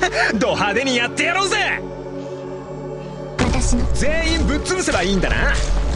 ド派手にやってやろうぜ。 私の全員ぶっ潰せばいいんだな。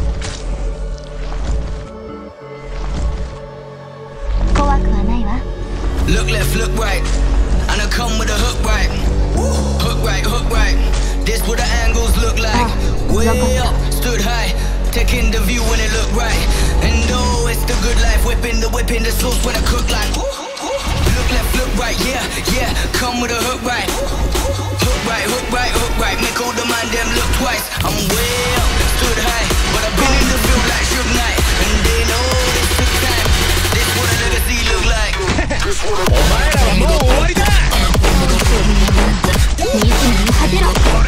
怖くはないわ。 Look left, look right, and I come with a hook right. Hook right, hook right. This what the angles look like. Way up, stood high, taking the view when it look right. And oh, it's the good life, whipping the sauce when I cook like. Look left, look right, yeah, yeah. Come with a hook right. Hook right, hook right, hook right. Make all the man them look twice. I'm way up, stood high, but I've been in the field like Suge Knight. And they know this took time. This what a legacy look like. お前らはもう終わりだ。 水に果てろ。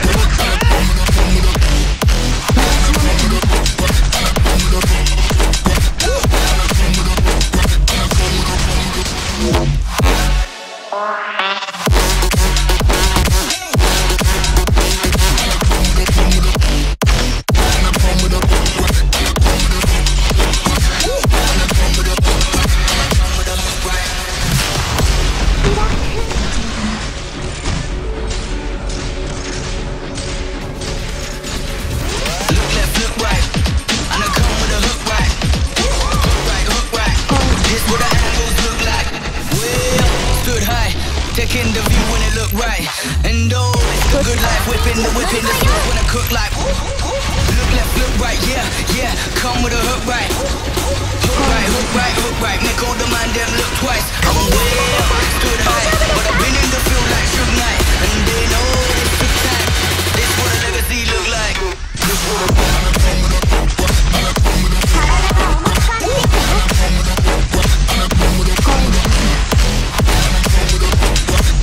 Taking the view when it look right. And oh, it's the good life, whipping the sauce when I cook like. Look left, look right, yeah, yeah. Come with a hook right. Hook right, hook right, hook right. Make all the man them look twice. I'm way up, stood high, but I've been in the field like Suge Knight. And they know this took time. This what a legacy look like. This what a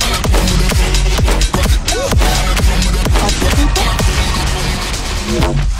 Yeah.